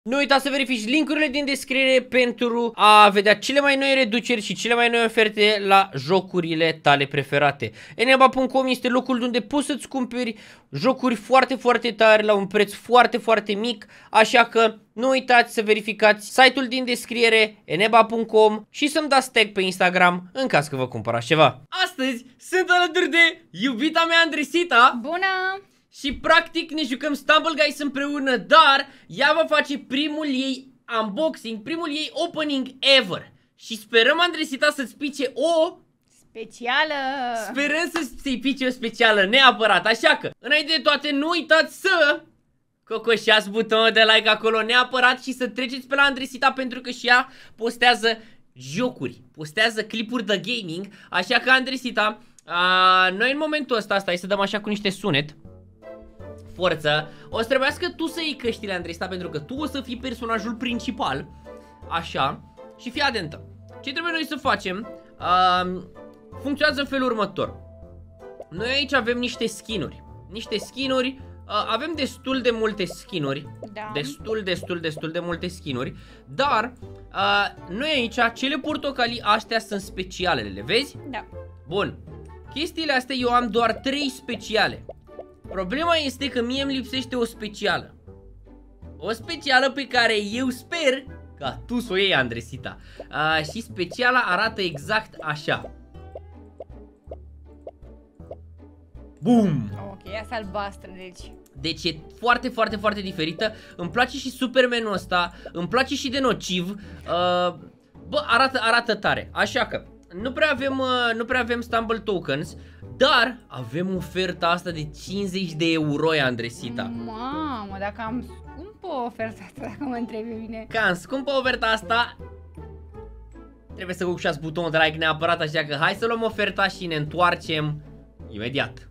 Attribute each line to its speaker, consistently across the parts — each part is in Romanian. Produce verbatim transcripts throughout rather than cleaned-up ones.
Speaker 1: Nu uita să verifici linkurile din descriere pentru a vedea cele mai noi reduceri și cele mai noi oferte la jocurile tale preferate. Eneba punct com este locul unde poți să-ți cumperi jocuri foarte, foarte tare la un preț foarte, foarte mic, așa că nu uitați să verificați site-ul din descriere, eneba punct com, și să-mi dați tag pe Instagram în caz că vă cumpărați ceva. Astăzi sunt alături de iubita mea Andresita.
Speaker 2: Bună!
Speaker 1: Și practic ne jucăm Stumble Guys împreună, dar ea va face primul ei unboxing, primul ei opening ever. Și sperăm, Andresita, să-ți pice o...
Speaker 2: specială!
Speaker 1: Sperăm să-ți pice o specială, neapărat. Așa că, înainte de toate, nu uitați să cocoșați butonul de like acolo neapărat și să treceți pe la Andresita, pentru că și ea postează jocuri, postează clipuri de gaming. Așa că, Andresita, a, noi în momentul ăsta, stai să dăm așa cu niște sunet. Forță, o să trebuiască tu să iei căștile, Andresita, pentru că tu o să fii personajul principal. Așa. Și fii atentă. Ce trebuie noi să facem uh, funcționează în felul următor. Noi aici avem niște skin-uri. Niște skin-uri, uh, avem destul de multe skin-uri.
Speaker 2: Da.
Speaker 1: Destul, destul, destul de multe skin-uri. Dar uh, noi aici, cele portocalii astea sunt specialele, le vezi?
Speaker 2: Da.
Speaker 1: Bun. Chestiile astea eu am doar trei speciale. Problema este că mie îmi lipsește o specială. O specială pe care eu sper ca tu să o iei, Andresita. uh, Și speciala arată exact așa. Bum!
Speaker 2: Ok, asta albastră, deci.
Speaker 1: Deci e foarte, foarte, foarte diferită. Îmi place și Superman-ul ăsta. Îmi place și de nociv. uh, Bă, arată, arată tare. Așa că nu prea avem, uh, nu prea avem Stumble Tokens, dar avem oferta asta de cincizeci de euro, Andresita.
Speaker 2: Mamă, dacă am scumpă oferta asta, dacă mă întrebi bine.
Speaker 1: Cam scumpă oferta asta. Trebuie să cocușați butonul de like neapărat, așa că hai să luăm oferta și ne întoarcem imediat.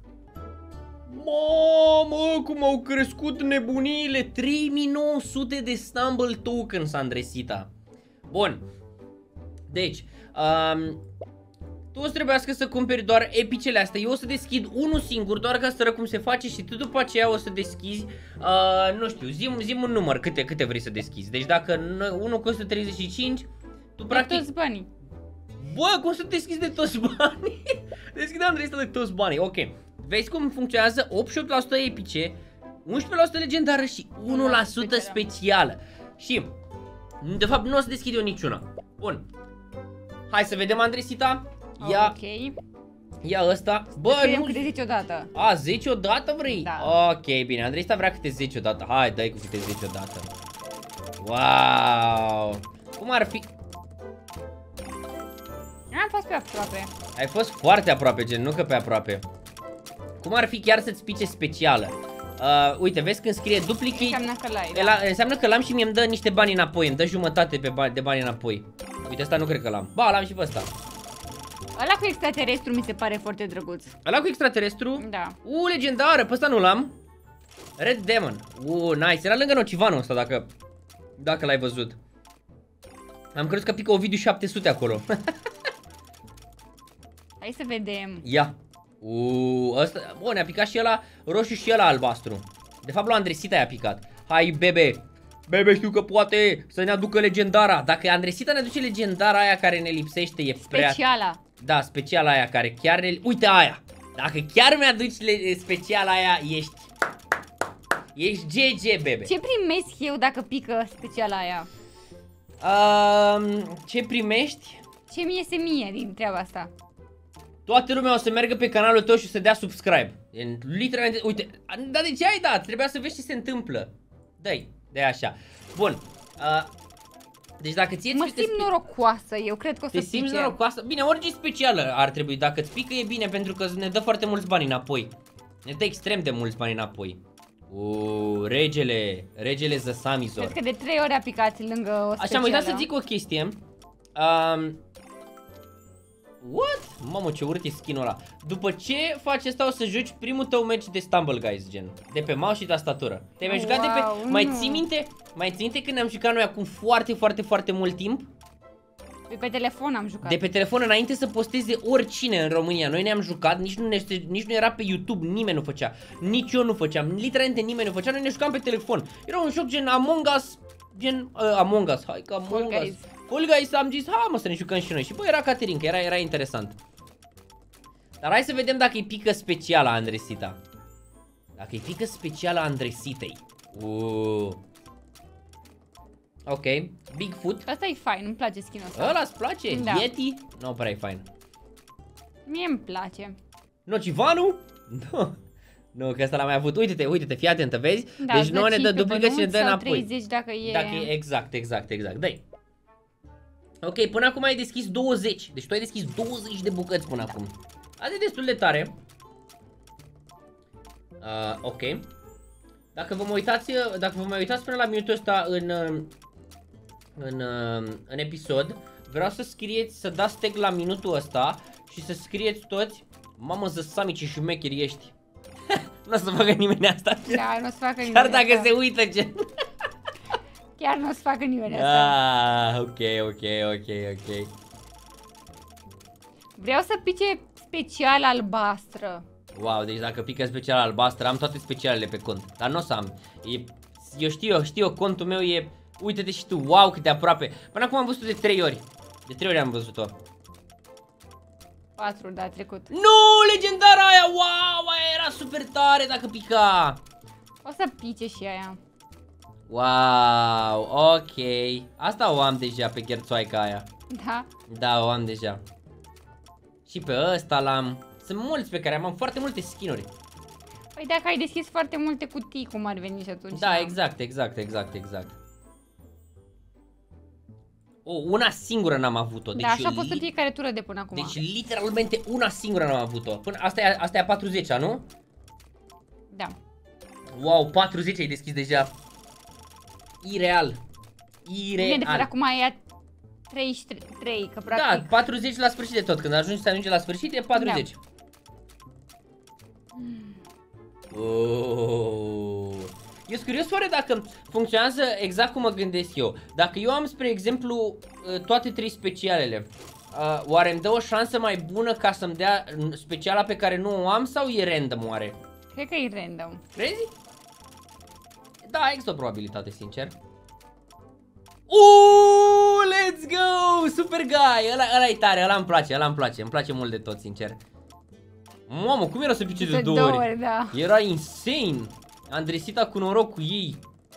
Speaker 1: Mamă, cum au crescut nebuniile! trei mii nouă sute de Stumble Tokens, Andresita. Bun. Deci, um, tu o să trebuiască să cumperi doar epicele astea. Eu o să deschid unul singur, doar ca să arăt cum se face. Și tu după aceea o să deschizi, uh, nu știu, zi, zi un număr, câte, câte vrei să deschizi. Deci dacă unul costă treizeci și cinci, tu practic...
Speaker 2: De toți banii.
Speaker 1: Bă, cum să deschizi de toți banii? Deschide, Andrei, de toți banii. Ok, vezi cum funcționează? optzeci și opt la sută epice, unsprezece la sută legendară și unu la sută specială. Și, de fapt, nu o să deschid eu niciuna. Bun. Hai să vedem, Andresita. Ia,
Speaker 2: ok.
Speaker 1: Ia ăsta. Bă,
Speaker 2: Vedem
Speaker 1: nu...
Speaker 2: câte zece odată.
Speaker 1: A, zece odată vrei?
Speaker 2: Da.
Speaker 1: Ok, bine. Andreista vrea câte zece odată. Hai, dai cu câte zece odată. Wow. Cum ar fi?
Speaker 2: Am fost pe aproape.
Speaker 1: Ai fost foarte aproape, gen, nu că pe aproape. Cum ar fi chiar să-ți pice specială? Uh, uite, vezi când scrie duplicate,
Speaker 2: Înseamnă că l-ai, da.
Speaker 1: înseamnă că l-am și mie îmi dă niște bani înapoi. Îmi dă jumătate pe bani, de bani înapoi. Uite, asta nu cred că l-am. Ba, l-am și pe ăsta.
Speaker 2: Ăla cu extraterestru mi se pare foarte drăguț.
Speaker 1: Ăla cu extraterestru?
Speaker 2: Da.
Speaker 1: U, legendară, pe ăsta nu l-am. Red Demon. U, nice. Era lângă Nocivanul ăsta, dacă Dacă l-ai văzut. Am crezut că pică Ovidiu șapte sute acolo.
Speaker 2: Hai să vedem.
Speaker 1: Ia. U, ăsta, bă, ne-a picat și ăla roșu și ăla albastru. De fapt, la Andresita i-a picat. Hai, bebe. Bebe, știu că poate să ne aducă legendara. Dacă Andresita ne aduce legendara aia care ne lipsește, e prea...
Speaker 2: Speciala.
Speaker 1: Da, speciala aia care chiar ne... Uite aia. Dacă chiar mi-aduci speciala aia, ești... Ești G G, bebe.
Speaker 2: Ce primesc eu dacă pică speciala aia?
Speaker 1: Uh, ce primești?
Speaker 2: Ce mi iese mie din treaba asta?
Speaker 1: Toată lumea o să meargă pe canalul tău și o să dea subscribe. Literalmente, uite, dar de ce ai dat? Trebuia să vezi ce se întâmplă. Dă-i, dă-i așa. Bun. Uh, deci dacă ție
Speaker 2: mă simt norocoasă, eu cred că o să
Speaker 1: te simți norocoasă? Bine, orice specială ar trebui. Dacă îți pică e bine, pentru că ne dă foarte mulți bani înapoi. Ne dă extrem de mulți bani înapoi. Uuu, regele, regele Zăsamizor.
Speaker 2: Cred că de trei ori a picat lângă o specială.
Speaker 1: Așa, am uitat să zic o chestie. Um, What? Mamă, ce urât e skin-ul ăla. După ce faci asta o să joci primul tău match de Stumble Guys, gen. De pe mouse și tastatură. Te-ai mai
Speaker 2: wow,
Speaker 1: jucat de pe...
Speaker 2: Nu.
Speaker 1: Mai ții minte? Mai ții minte când ne-am jucat noi acum foarte, foarte, foarte mult timp?
Speaker 2: Pe telefon am jucat.
Speaker 1: De pe telefon, înainte să posteze oricine în România. Noi ne-am jucat, nici nu, ne, nici nu era pe YouTube, nimeni nu făcea. Nici eu nu făceam, literalmente nimeni nu făcea, noi ne jucam pe telefon. Era un joc gen Among Us gen uh, Among Us, hai că Among Us. Fall Guys am zis, hai mă să ne jucăm și noi. Și bă, era Caterinca, era, era interesant. Dar hai să vedem dacă e pică specială a Andresita. Dacă e pică specială a Andresitei. Uh. Ok, Bigfoot.
Speaker 2: Asta e fain, îmi place skin-ul ăsta.
Speaker 1: Ăla-ți place?
Speaker 2: Da.
Speaker 1: Yeti? Nu prea e fain.
Speaker 2: Mie îmi place.
Speaker 1: Nocivanu? Nu. Nu, că ăsta l-am mai avut. Uite-te, uite-te, fii atentă, vezi?
Speaker 2: Da,
Speaker 1: deci nouă ne dă duplică și ne dă înapoi.
Speaker 2: treizeci dacă e...
Speaker 1: Dacă e exact, exact, exact. Dai. Ok, până acum ai deschis douăzeci. Deci tu ai deschis douăzeci de bucăți până acum. Asta e destul de tare. Uh, ok. Dacă vă mai uitați, dacă vă mai uitați până la minutul ăsta în, în, în episod, vreau să scrieți, să dați tag la minutul ăsta și să scrieți toți: mamă, Zăsami, ce șumecheri ești. Nu o să facă nimeni asta.
Speaker 2: Da, nu o să facă nimeni
Speaker 1: Chiar dacă
Speaker 2: asta.
Speaker 1: se uită ce...
Speaker 2: Chiar nu o să facă nimeni asta.
Speaker 1: Ah, ok, ok, ok, ok.
Speaker 2: Vreau să pice special albastră.
Speaker 1: Wow, deci dacă pică special albastră, am toate specialele pe cont. Dar nu o să am. E, eu știu, eu știu, contul meu e... Uite-te și tu, wow, cât de aproape. Până acum am văzut-o de trei ori. De trei ori am văzut-o.
Speaker 2: patru, da, trecut.
Speaker 1: Nu, legendara aia, wow, aia era super tare dacă pica.
Speaker 2: O să pice și aia.
Speaker 1: Wow, ok. Asta o am deja pe gherțoaica aia.
Speaker 2: Da?
Speaker 1: Da, o am deja. Și pe ăsta l-am. Sunt mulți pe care am, am foarte multe skin-uri.
Speaker 2: Păi dacă ai deschis foarte multe cutii, cum ar veni și atunci?
Speaker 1: Da, exact, exact, exact, exact. O, una singură n-am avut-o. Deci
Speaker 2: da, așa a fost
Speaker 1: li...
Speaker 2: în fiecare tură de până acum.
Speaker 1: Deci literalmente una singură n-am avut-o. Până asta e, asta e a patruzecea, nu?
Speaker 2: Da.
Speaker 1: Wow, patruzeci ai deschis deja. Ireal. Ireal.
Speaker 2: Bine, de fapt acum e a treizeci și trei, că practic...
Speaker 1: Da, patruzeci la sfârșit de tot. Când ajungi să ajungi la sfârșit e patruzeci. Da. Oh. Eu sunt curios oare dacă funcționează exact cum mă gândesc eu. Dacă eu am, spre exemplu, toate trei specialele, uh, oare îmi dă o șansă mai bună ca să-mi dea speciala pe care nu o am sau e random oare?
Speaker 2: Cred că e random.
Speaker 1: Crezi? Da, există o probabilitate, sincer. Uuuu, let's go! Super guy! Ăla, ăla e tare, ăla îmi place, ăla îmi place, îmi place mult de tot, sincer. Mamă, cum era să pice de, de două ori? ori
Speaker 2: da.
Speaker 1: Era insane! Andresita cu noroc cu ei.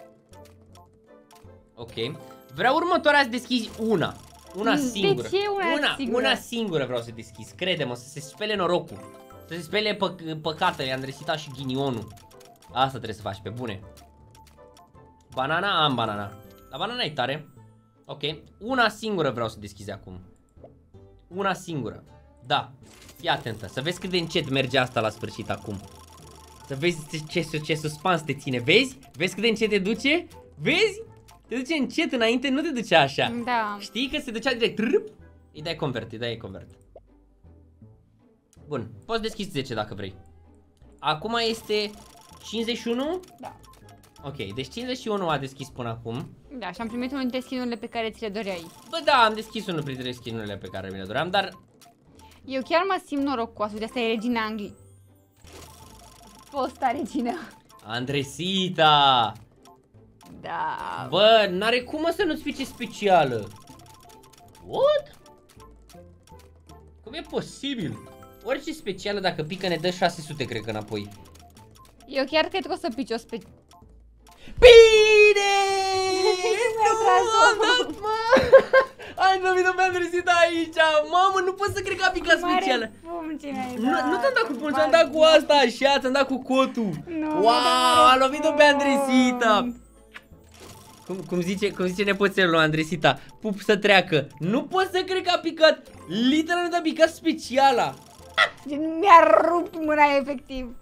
Speaker 1: Ok. Vreau următoarea să deschizi una. Una singură.
Speaker 2: De ce una,
Speaker 1: una
Speaker 2: singură?
Speaker 1: Una singură vreau să deschizi, crede-mă, să se spele norocul. Să se spele pă păcatele, Andresita și ghinionul. Asta trebuie să faci, pe bune. Banana, am banana. La banana e tare. Ok. Una singură vreau să deschizi acum. Una singură. Da. Fii atentă. Să vezi cât de încet merge asta la sfârșit acum. Să vezi ce, ce, ce suspans te ține. Vezi? Vezi cât de încet te duce? Vezi? Te duce încet înainte, nu te ducea așa.
Speaker 2: Da.
Speaker 1: Știi că se ducea direct. Trâp, îi dai convert, îi dai convert. Bun. Poți deschizi zece dacă vrei. Acum este cincizeci și unu?
Speaker 2: Da.
Speaker 1: Ok, deci cincizeci și unu a deschis până acum.
Speaker 2: Da, și am primit unul dintre skin-urile pe care ți le doreai.
Speaker 1: Bă, da, am deschis unul printre skin-urile pe care mi le doream, dar...
Speaker 2: Eu chiar mă simt norocoasă, de asta e regina Anglii. Fosta regină.
Speaker 1: Andresita!
Speaker 2: Da.
Speaker 1: Bă, n-are cum mă să nu-ți pice specială. What? Cum e posibil? Orice specială dacă pică ne dă șase sute, cred că înapoi.
Speaker 2: Eu chiar cred că o să pici o spe...
Speaker 1: Bine! Nu am dat, mă! Ai numit-o pe Andresita aici! Mamă, nu pot să cred că a picat specială! Nu, nu te-am dat cu pungi, am dat cu asta așa, ți-am dat cu cotul! Wow, a lovit-o pe Andresita! Cum, cum, zice, cum zice nepoțelul Andresita, pup să treacă. Nu pot să cred că a picat, literalmente a picat speciala.
Speaker 2: Mi-a rupt mâna efectiv.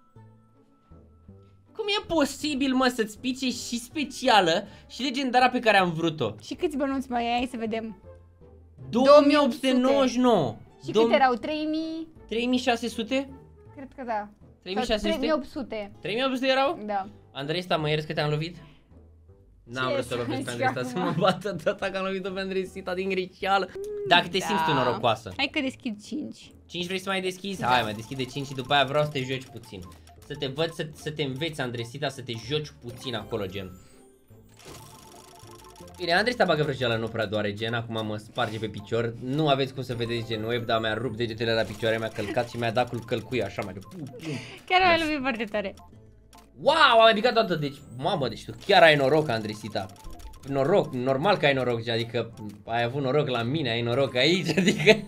Speaker 1: Cum e posibil, mă, să-ți pice și specială și legendara pe care am vrut-o?
Speaker 2: Și câți bănuți mai ai, să vedem?
Speaker 1: două mii opt sute nouăzeci și nouă.
Speaker 2: Și câte erau? trei mii?
Speaker 1: trei mii șase sute?
Speaker 2: Cred că da.
Speaker 1: trei mii șase sute?
Speaker 2: trei mii opt sute.
Speaker 1: trei mii opt sute erau?
Speaker 2: Da.
Speaker 1: Andreista, mă ierți că te-am lovit? N-am vrut să lovesc pe Andreista, să mă bată tata că am lovit-o pe Andreista din greșeală. Dacă te
Speaker 2: da.
Speaker 1: simți tu norocoasă.
Speaker 2: Hai că deschid cinci.
Speaker 1: cinci vrei să mai deschizi?
Speaker 2: Da.
Speaker 1: Hai, mai deschide cinci și după aia vreau să te joci puțin. Să te văd, să, să te înveți, Andresita, să te joci puțin acolo, gen. Bine, Andrei bagă vrăjeală, nu prea doare, gen, acum mă sparge pe picior. Nu aveți cum să vedeți gen web, dar mi-a rupt degetele la picioare, mi-a călcat și mi-a dat cu călcuie așa mai de...
Speaker 2: Chiar ai lovit foarte tare.
Speaker 1: Wow, am picat toată, deci, mamă, deci tu chiar ai noroc, Andresita. Noroc, normal că ai noroc, adică ai avut noroc la mine, ai noroc aici, adică...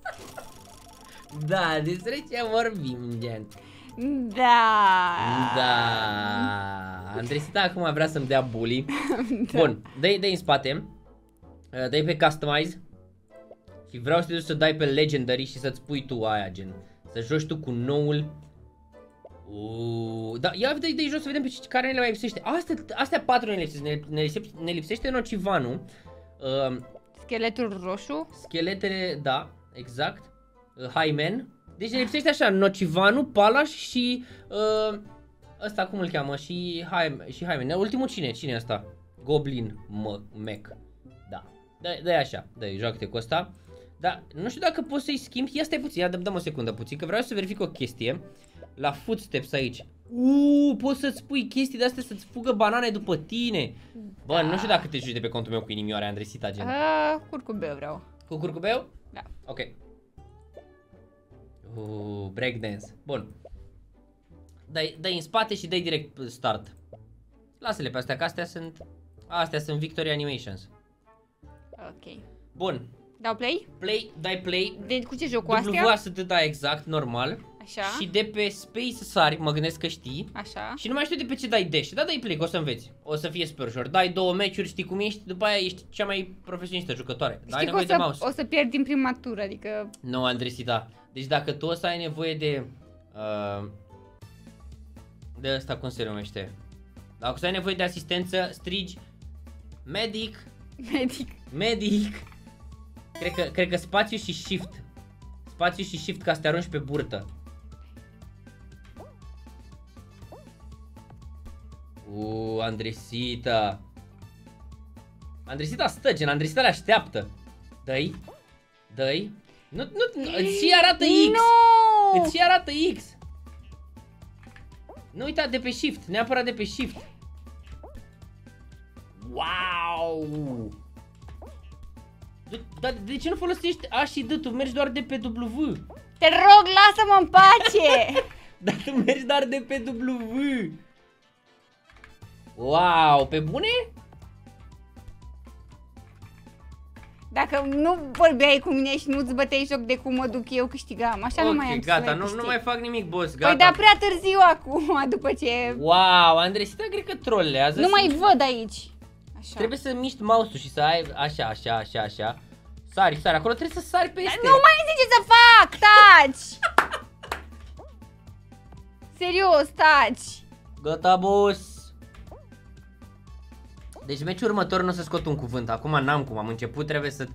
Speaker 1: Da, despre ce vorbim, gen.
Speaker 2: Da.
Speaker 1: Da. Andresita acum vrea să-mi dea bully. Da. Bun, dă-i dă în spate. Dă-i pe customize. Și vreau să te duci să dai pe legendary și să-ți pui tu aia, gen. Să joci tu cu noul. Uuu, da, ia dă-i dă jos să vedem pe care ne le mai lipsește. Astea, astea patru ne lipsește, ne, ne, lipsește, ne lipsește nocivanul. Uh,
Speaker 2: Scheletul roșu.
Speaker 1: Scheletele, da, exact. Uh, Hymen. Deci ne lipsește așa, nocivanul, Palaș și uh, ăsta cum îl cheamă, și Hymen, și Hymen. Ultimul cine? Cine e ăsta? Goblin Mech. Da. Dă-i așa, dă-i, joacă-te cu ăsta. Dar nu știu dacă poți să-i schimbi. Ia stai puțin, ia dăm o secundă puțin, că vreau să verific o chestie. La footsteps aici. Uuu, poți să-ți pui chestii de astea să-ți fugă banane după tine. Bă, nu știu dacă te joci de pe contul meu cu inimioare, Andresita, gen.
Speaker 2: Uh, curcubeu vreau.
Speaker 1: Cu curcubeu?
Speaker 2: Da.
Speaker 1: Ok. Uuu, breakdance. Bun. Dai, dai în spate și dai direct start. Lasă-le pe astea, că astea sunt... Astea sunt Victory Animations.
Speaker 2: Ok.
Speaker 1: Bun.
Speaker 2: Dau play?
Speaker 1: Play, dai play.
Speaker 2: De cu ce joc cu astea?
Speaker 1: W să te dai exact, normal.
Speaker 2: Așa.
Speaker 1: Și de pe space să sari, mă gândesc că știi.
Speaker 2: Așa.
Speaker 1: Și nu mai știu de pe ce dai dash. Da, dai play, că o să înveți. O să fie super ușor. Dai două meciuri, știi cum ești, după aia ești cea mai profesionistă jucătoare.
Speaker 2: Știi
Speaker 1: Dai
Speaker 2: că o
Speaker 1: nevoie de
Speaker 2: să,
Speaker 1: mouse.
Speaker 2: o să pierd din prima tură, adică...
Speaker 1: Nu, Andresita. Deci dacă tu o să ai nevoie de... Uh, de ăsta, cum se numește? Dacă o să ai nevoie de asistență, strigi medic.
Speaker 2: Medic.
Speaker 1: Medic. Cred că, cred că spațiu și shift. Spațiu și shift ca să te arunci pe burtă. Uuu, Andresita. Andresita stă, gen, Andresita le așteaptă. Dă-i. Dă-i. Nu, nu, nu, îți și arată X.
Speaker 2: No!
Speaker 1: Îți și arată X. Nu uita de pe shift, neapărat de pe shift. Wow! Dar de, de ce nu folosești A și D? Tu mergi doar de pe W.
Speaker 2: Te rog, lasă-mă în pace!
Speaker 1: Dar tu mergi doar de pe W. Wow, pe bune?
Speaker 2: Dacă nu vorbeai cu mine și nu-ți băteai joc de cum mă duc eu, câștigam. Așa
Speaker 1: ok,
Speaker 2: nu mai am
Speaker 1: gata,
Speaker 2: să
Speaker 1: nu,
Speaker 2: câștig.
Speaker 1: nu mai fac nimic, boss, gata.
Speaker 2: Păi da, prea târziu acum, după ce...
Speaker 1: Wow, Andresita cred că trollează.
Speaker 2: Nu mai văd aici. Așa.
Speaker 1: Trebuie să miști mouse-ul și să ai așa, așa, așa, așa. Sari, sari, acolo trebuie să sari peste.
Speaker 2: Nu mai zice să fac, taci! Serios, taci!
Speaker 1: Gata, boss. Deci meciul următor nu o să scot un cuvânt. Acum n-am cum, am început, trebuie să...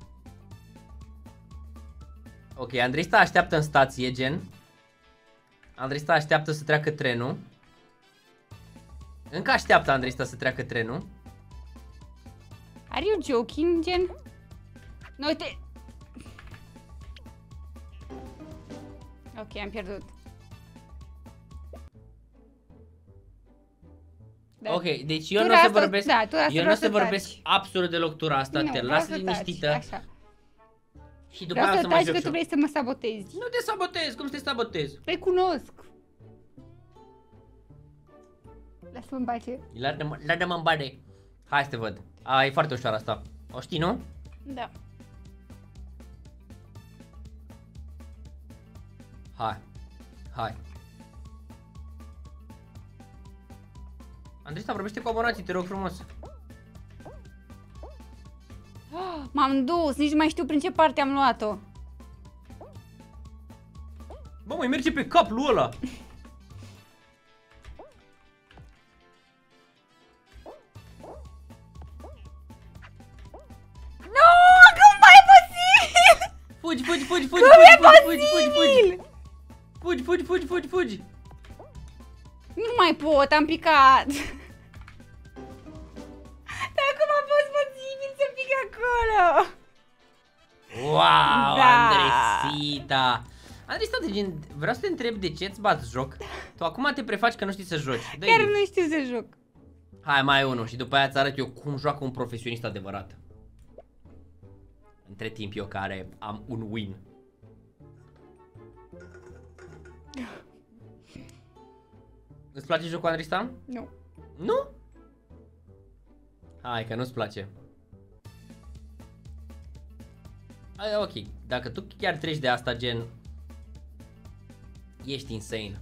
Speaker 1: Ok, Andreista așteaptă în stație, gen. Andreista așteaptă să treacă trenul. Încă așteaptă Andreista să treacă trenul.
Speaker 2: Are you joking, gen? Nu, uite... Ok, am pierdut. Da.
Speaker 1: Ok, deci eu
Speaker 2: Tura
Speaker 1: nu o să
Speaker 2: asta-
Speaker 1: vorbesc,
Speaker 2: da, tura asta
Speaker 1: eu nu
Speaker 2: vreau
Speaker 1: o să
Speaker 2: să
Speaker 1: vorbesc
Speaker 2: taci.
Speaker 1: absolut deloc tura asta,
Speaker 2: Nu,
Speaker 1: te
Speaker 2: vreau
Speaker 1: las
Speaker 2: să taci,
Speaker 1: liniștită
Speaker 2: Așa.
Speaker 1: și după
Speaker 2: Vreau
Speaker 1: aia o
Speaker 2: să
Speaker 1: să mai
Speaker 2: taci
Speaker 1: joc
Speaker 2: că
Speaker 1: și
Speaker 2: tu
Speaker 1: eu.
Speaker 2: vrei să mă sabotezi.
Speaker 1: Nu te sabotez, cum să te sabotez?
Speaker 2: Păi cunosc. Lasă-mă în pace.
Speaker 1: Ladă-mă în bade. Hai să te văd. A, e foarte ușoară asta. O știi, nu?
Speaker 2: Da.
Speaker 1: Hai. Hai. Andrista, vorbește cu abonații, te rog frumos.
Speaker 2: M-am dus, nici nu mai știu prin ce parte am luat-o.
Speaker 1: Bă, mai merge pe capul ăla.
Speaker 2: Nu, cum mai e posibil?
Speaker 1: Fugi, fugi, fugi, fugi,
Speaker 2: Cum e
Speaker 1: fugi, fugi, fugi, fugi,
Speaker 2: posibil?
Speaker 1: fugi, fugi, fugi, fugi, fugi.
Speaker 2: Nu mai pot, am picat. Dar cum a fost posibil să pic acolo?
Speaker 1: Wow,
Speaker 2: Da.
Speaker 1: Andresita. Andresita, gen, vreau să te întreb de ce îți bați joc. Tu acum te prefaci că nu știi să joci. Dă-i
Speaker 2: Chiar
Speaker 1: lift.
Speaker 2: nu știu să joc.
Speaker 1: Hai, mai unul și după aia îți arăt eu cum joacă un profesionist adevărat. Între timp eu care am un win. Îți place jocul, Andrista?
Speaker 2: Nu.
Speaker 1: Nu? Hai că nu-ți place. Hai, ok, dacă tu chiar treci de asta, gen, ești insane.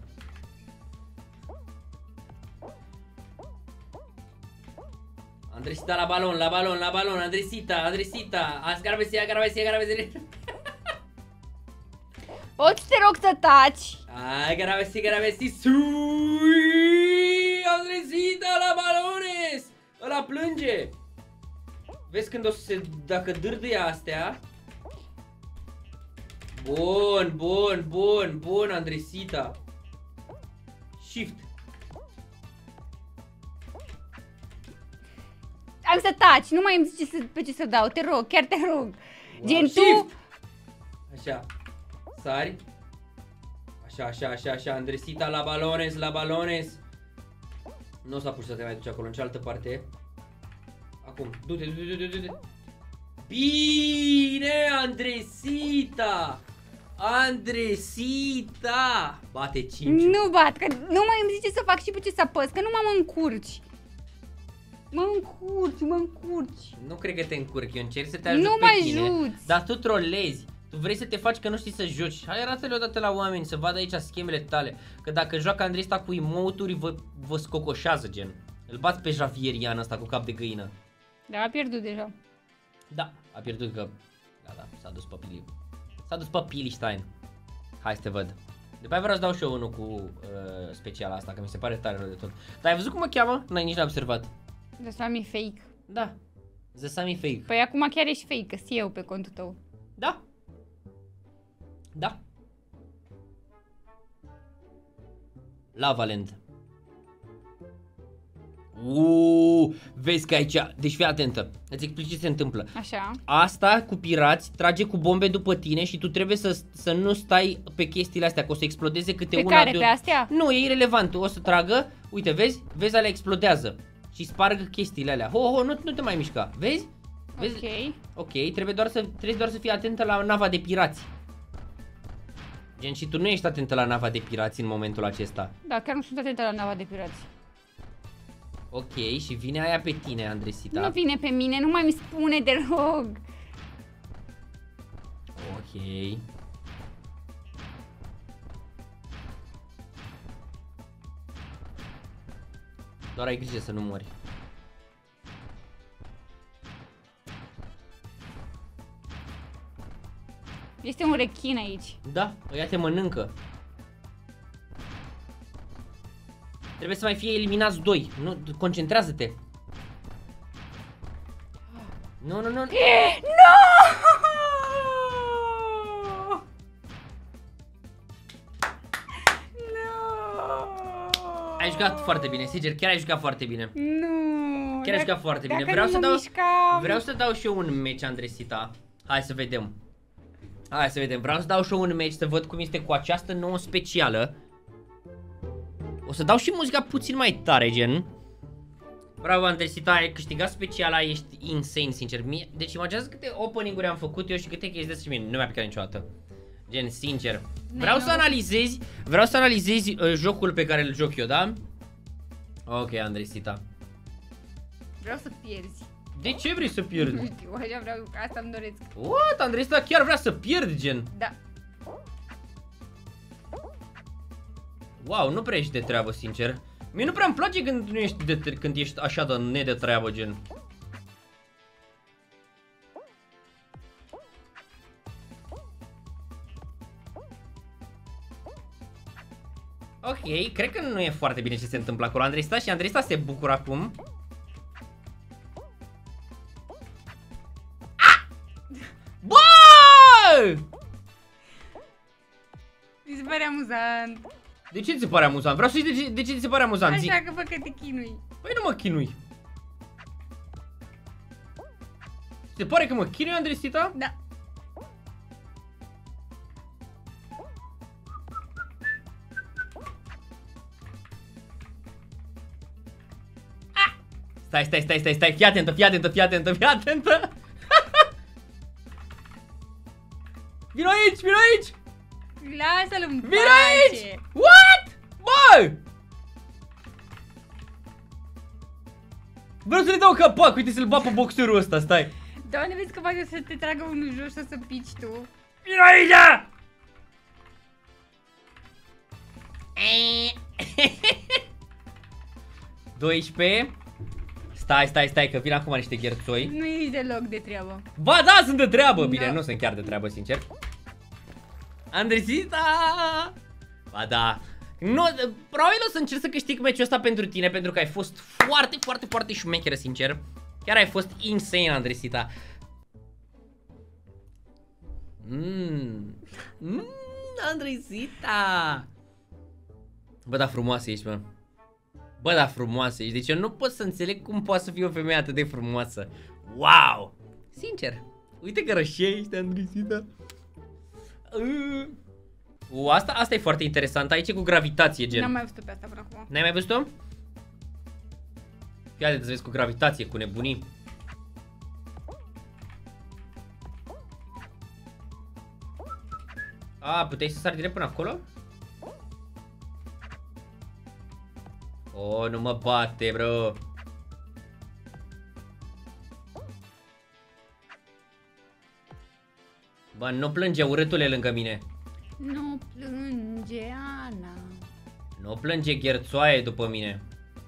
Speaker 1: Andresita la balon, la balon, la balon, Andresita, Andresita, agravese, agravese, agravese.
Speaker 2: Poți, te rog, să taci?
Speaker 1: Agravese, agravese, sui, Andresita la balones. Ăla plânge. Vezi când o să se, dacă dârdâie astea. Bun, bun, bun, bun, Andresita. Shift.
Speaker 2: Am să taci, nu mai îmi zici să, pe ce să dau, te rog, chiar te rog.
Speaker 1: Wow.
Speaker 2: Gen
Speaker 1: Shift.
Speaker 2: tu...
Speaker 1: Așa, sari. Așa, așa, așa, așa, Andresita la balones, la balones. Nu o să apuci să te mai duci acolo, în cealaltă parte. Acum, du-te, du-te, du-te, du-te. Bine, Andresita! Andresita! Bate cinci.
Speaker 2: Nu bat, că nu mai îmi zice să fac și pe ce să apăs, că nu mă încurci. Mă încurci, mă încurci.
Speaker 1: Nu cred că te încurc, eu încerc să te ajut
Speaker 2: Nu
Speaker 1: pe
Speaker 2: mă
Speaker 1: tine.
Speaker 2: ajuți.
Speaker 1: Dar tu trolezi. Tu vrei să te faci că nu știi să joci. Hai, arată-le odată la oameni să vadă aici schemele tale. Că dacă joacă Andresta cu emote-uri, vă, vă scocoșează, gen. Îl bați pe Javierian ăsta cu cap de găină.
Speaker 2: Da, a pierdut deja.
Speaker 1: Da, a pierdut că... Da, da, s-a dus pe Pili. S-a dus pe Pilistein. Hai să te văd. După aia vreau să dau și eu unul cu uh, speciala asta, că mi se pare tare rău de tot. Dar ai văzut cum mă cheamă? N-ai nici n-ai observat.
Speaker 2: De asta mi fake.
Speaker 1: Da. The Sami Fake.
Speaker 2: Păi acum chiar ești fake, că eu pe contul tău.
Speaker 1: Da. Da. Lavaland. Uuu, vezi că aici, deci fii atentă, îți explic ce se întâmplă.
Speaker 2: Așa.
Speaker 1: Asta cu pirați trage cu bombe după tine și tu trebuie să, să nu stai pe chestiile astea, că o să explodeze câte
Speaker 2: Pe
Speaker 1: una
Speaker 2: care?
Speaker 1: de
Speaker 2: Pe astea?
Speaker 1: Nu, e irelevant, o să tragă, uite, vezi, vezi, alea explodează și sparg chestiile alea. Ho, ho, nu, nu te mai mișca, vezi? Vezi?
Speaker 2: Ok.
Speaker 1: Ok, trebuie doar să, trebuie doar să fii atentă la nava de pirați. Gen, și tu nu ești atentă la nava de pirați în momentul acesta.
Speaker 2: Da, chiar nu sunt atentă la nava de pirați.
Speaker 1: Ok, și vine aia pe tine, Andresita.
Speaker 2: Nu vine pe mine, nu mai mi spune, te rog.
Speaker 1: Ok. Doar ai grijă să nu mori.
Speaker 2: Este un rechin aici.
Speaker 1: Da, ăia te mănâncă. Trebuie să mai fie eliminați doi. Nu, concentrează-te. Nu, nu, nu.
Speaker 2: Nu!
Speaker 1: Ai jucat foarte bine, sincer, chiar ai jucat foarte bine.
Speaker 2: Nu!
Speaker 1: Chiar ai jucat foarte bine.
Speaker 2: Dacă
Speaker 1: Vreau
Speaker 2: nu
Speaker 1: să
Speaker 2: mă
Speaker 1: dau
Speaker 2: mișcam.
Speaker 1: Vreau să dau și eu un match, Andresita. Hai să vedem. Hai să vedem. Vreau să dau și eu un match să văd cum este cu această nouă specială. O să dau și muzica puțin mai tare, gen. Bravo, Andresita, ai câștigat speciala, ești insane, sincer. Mie, deci imaginează câte opening-uri am făcut eu și câte chestii de și mie. Nu mi-a picat niciodată. Gen, sincer. Vreau să analizezi, vreau să analizezi uh, jocul pe care îl joc eu, da? Ok, Andresita.
Speaker 2: Vreau să pierzi.
Speaker 1: De ce vrei să pierzi?
Speaker 2: Nu știu, așa vreau, asta îmi doresc.
Speaker 1: What? Andresita chiar vrea să pierd, gen.
Speaker 2: Da.
Speaker 1: Wow, nu prea ești de treabă, sincer. Mie nu prea îmi place când nu ești de, când ești așa de ne de treabă, gen. Ok, cred că nu e foarte bine ce se întâmplă acolo. Andresita și Andresita se bucură acum. Ah! Bă!
Speaker 2: Mi se pare amuzant.
Speaker 1: De ce ți se pare amuzant? Vreau să știi de ce, de ce ți se pare amuzant. Zic.
Speaker 2: Așa că văd că te chinui.
Speaker 1: Păi nu mă chinui. Se pare că mă chinui, Andresita?
Speaker 2: Da.
Speaker 1: Stai, stai, stai, stai, stai, fii atentă, fii atentă, fii atentă, fii atentă. Vino aici, vino aici.
Speaker 2: Lasă-l în
Speaker 1: Vino
Speaker 2: pace.
Speaker 1: aici. What? Bă! Vreau să le dau capac, uite să-l bat pe boxerul ăsta, stai.
Speaker 2: Doamne, vezi că poate să te tragă unul jos și o să pici tu.
Speaker 1: Vino aici! doisprezece. Stai, stai, stai, că vin acum niște gherțoi.
Speaker 2: Nu ești deloc de treabă.
Speaker 1: Ba da, sunt de treabă. Bine,
Speaker 2: Da.
Speaker 1: nu sunt chiar de treabă, sincer. Andresita! Ba da. Nu, probabil o să încerc să câștig meciul ăsta pentru tine, pentru că ai fost foarte, foarte, foarte șmecheră, sincer. Chiar ai fost insane, Andresita. Mmm. Mmm, Andresita. Bă, da, frumoasă ești, mă. Bă, da, frumoasă ești. Deci eu nu pot să înțeleg cum poate să fie o femeie atât de frumoasă. Wow! Sincer. Uite că rășești, Andresita. Uh. Uh, asta, asta e foarte interesant. Aici e cu gravitație, gen.
Speaker 2: N-am mai văzut pe asta până acum.
Speaker 1: N-ai mai văzut-o? Fii atent să vezi cu gravitație, cu nebunii. A, puteai să sari direct până acolo? Oh, nu mă bate, bro. Bă, nu plânge, urâtule, lângă mine.
Speaker 2: Nu plânge, Ana.
Speaker 1: Nu plânge, gherțoaie, după mine.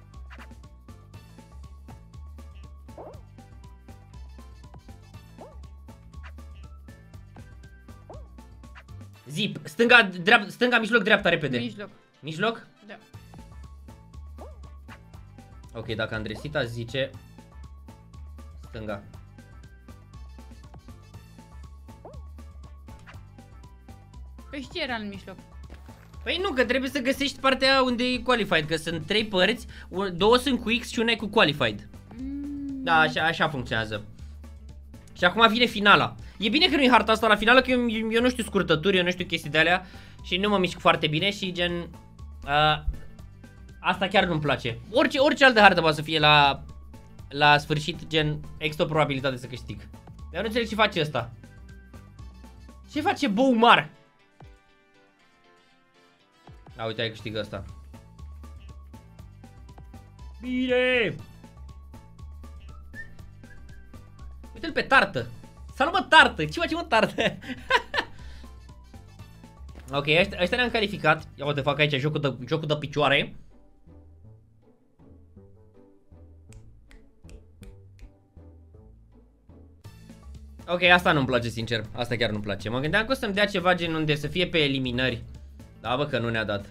Speaker 1: Zi, stânga, dreapta, stânga, mijloc, dreapta, repede.
Speaker 2: Mijloc.
Speaker 1: Mijloc?
Speaker 2: Da.
Speaker 1: Ok, dacă Andresita zice stânga.
Speaker 2: Păi și ce era în mijloc?
Speaker 1: Păi nu, că trebuie să găsești partea unde e qualified, că sunt trei părți, două sunt cu X și una e cu qualified.
Speaker 2: Mm.
Speaker 1: Da, așa, așa funcționează. Și acum vine finala. E bine că nu e harta asta la finală, că eu, eu nu știu scurtături, eu nu știu chestii de alea și nu mă mișc foarte bine și gen... Uh, asta chiar nu-mi place. Orice, orice altă hartă poate să fie la, la sfârșit, gen, există o probabilitate să câștig. Dar nu înțeleg ce face ăsta. Ce face Boumar? A, uite, ai câștigă ăsta. Bine! Uite-l pe tartă. Salut, mă, tartă! Ce face, mă, tartă? Ok, ăștia, ăștia ne-am calificat. Ia uite, fac aici jocul de, jocul de picioare. Ok, asta nu-mi place, sincer. Asta chiar nu-mi place. Mă gândeam că o să-mi dea ceva gen unde să fie pe eliminări. Da, bă, că nu ne-a dat.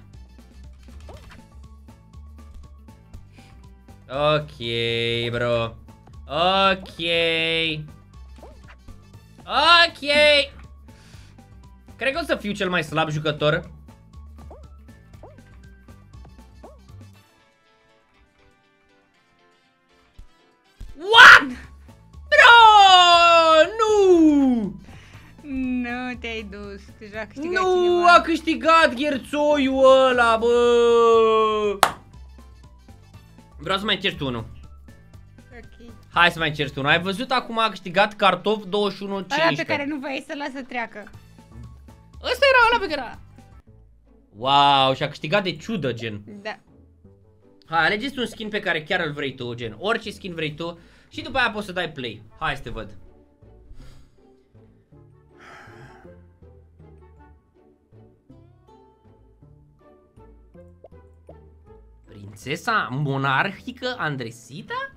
Speaker 1: Ok, bro. Ok. Ok. Cred că o să fiu cel mai slab jucător. What? Bro! Nu!
Speaker 2: Nu te-ai dus, deja a câștigat
Speaker 1: Nu,
Speaker 2: cineva.
Speaker 1: a câștigat gherțoiul ăla, bă! Vreau să mai încerci tu unul.
Speaker 2: Ok.
Speaker 1: Hai să mai încerci tu unul. Ai văzut acum a câștigat cartof douăzeci și unu
Speaker 2: Ăla
Speaker 1: cincisprezece.
Speaker 2: pe care nu voiai să lasă treacă.
Speaker 1: Ăsta era ăla pe care... Wow, și a câștigat de ciudă, gen.
Speaker 2: Da.
Speaker 1: Hai, alegeți un skin pe care chiar îl vrei tu, gen. Orice skin vrei tu. Și după aia poți să dai play. Hai să te văd. Prințesa monarhică Andresita?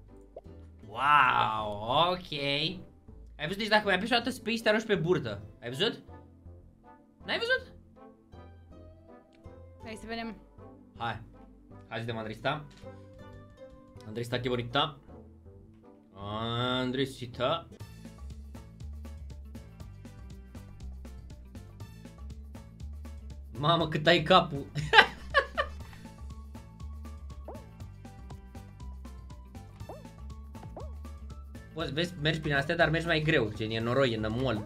Speaker 1: Wow, ok. Ai văzut, deci dacă mai apeși o dată space te arunci pe burtă. Ai văzut? N-ai văzut?
Speaker 2: Hai să vedem.
Speaker 1: Hai. Hai să vedem Andresita. Andresita, che bonita. Andresita. Mamă, cât ai capul. Poți, vezi, mergi prin astea, dar mergi mai greu, gen e noroi, e nămol.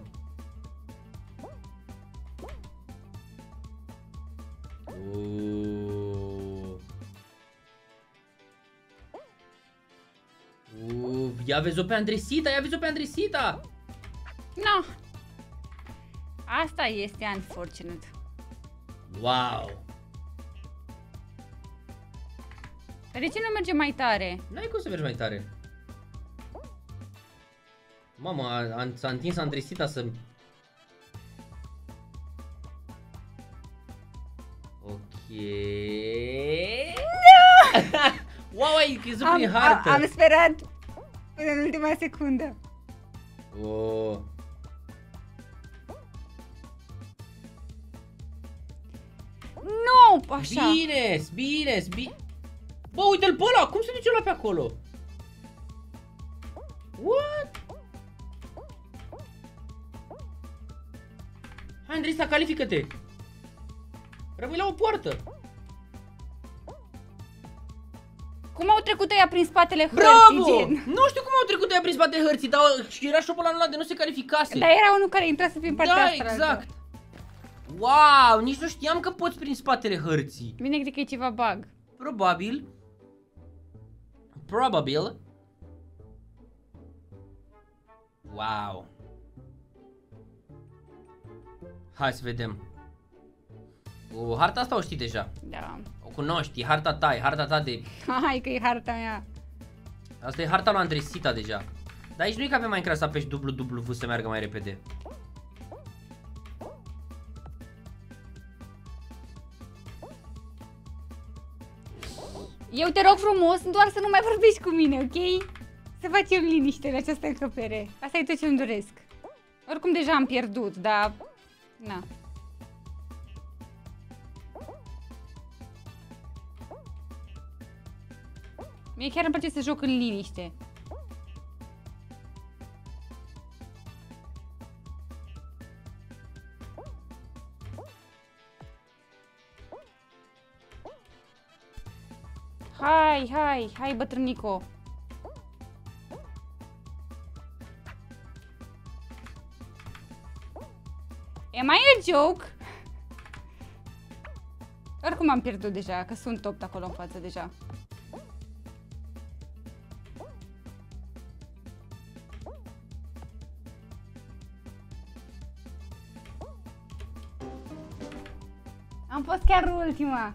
Speaker 1: Uuuu. ia vezi-o pe Andresita, ia vezi-o pe Andresita.
Speaker 2: No. Asta este unfortunate.
Speaker 1: Wow.
Speaker 2: Dar de ce nu merge mai tare?
Speaker 1: N-ai cum să mergi mai tare. Mamă, a, a, s-a întins Andresita să... Ok... No! Wow, ai crezut prin hartă.
Speaker 2: Am sperat până în ultima secundă.
Speaker 1: Oh.
Speaker 2: Nu, așa.
Speaker 1: Bine, bine, bine. Bă, uite-l pe ăla, cum se duce ăla pe acolo? What? Hai, Andrista, califică-te. Rămâi la o poartă.
Speaker 2: Cum au trecut ăia prin spatele hărții,
Speaker 1: Bravo!
Speaker 2: gen?
Speaker 1: Nu știu cum au trecut ăia prin spatele hărții, dar era șopolanul ăla de nu se calificase.
Speaker 2: Dar era unul care intra să fie în partea
Speaker 1: Da,
Speaker 2: asta.
Speaker 1: exact. Wow, nici nu știam că poți prin spatele hărții.
Speaker 2: Bine, cred că e ceva bug.
Speaker 1: Probabil. Probabil. Wow. Hai să vedem. O, harta asta o știi deja.
Speaker 2: Da.
Speaker 1: O cunoști, e harta ta, e harta ta de...
Speaker 2: Hai că e harta mea.
Speaker 1: Asta e harta lui Andresita deja. Dar aici nu e ca pe Minecraft să apeși dublu dublu V să meargă mai repede.
Speaker 2: Eu te rog frumos doar să nu mai vorbești cu mine, ok? Să facem liniște la această încăpere. Asta e tot ce îmi doresc. Oricum deja am pierdut, dar... Na. Mie chiar îmi place să joc în liniște. Hai, hai, hai bătrânico. Am I a joke? Oricum am pierdut deja, că sunt opt acolo în față deja. Am fost chiar ultima.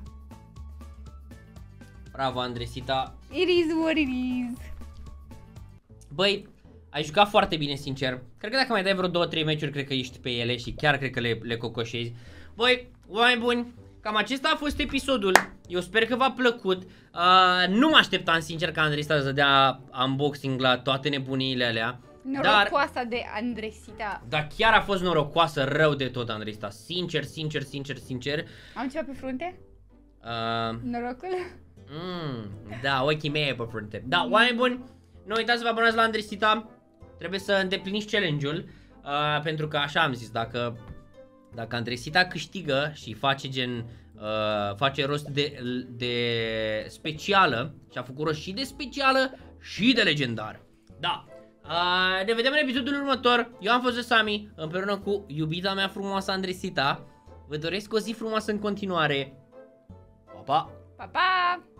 Speaker 1: Bravo, Andresita.
Speaker 2: It is what it is.
Speaker 1: Băi, ai jucat foarte bine, sincer. Cred că dacă mai dai vreo două trei meciuri, cred că ești pe ele și chiar cred că le, le cocoșezi. Băi, oameni buni, cam acesta a fost episodul. Eu sper că v-a plăcut. Uh, nu mă așteptam, sincer, ca Andresita să dea unboxing la toate nebuniile alea.
Speaker 2: Norocoasa dar, de Andresita.
Speaker 1: Dar chiar a fost norocoasă rău de tot, Andresita. Sincer, sincer, sincer, sincer.
Speaker 2: Am ceva pe frunte?
Speaker 1: Uh,
Speaker 2: Norocul?
Speaker 1: Mm, da, ochii mei e pe frunte. Da, oameni buni, nu uitați să vă abonați la Andresita. Trebuie să îndepliniți challenge-ul, uh, pentru că așa am zis, dacă dacă Andresita câștigă și face gen uh, face rost de, de specială, și a făcut rost și de specială și de legendar. Da. Uh, ne vedem în episodul următor. Eu am fost Sami, împreună cu iubita mea frumoasă Andresita. Vă doresc o zi frumoasă în continuare. Pa, pa!
Speaker 2: Pa, pa!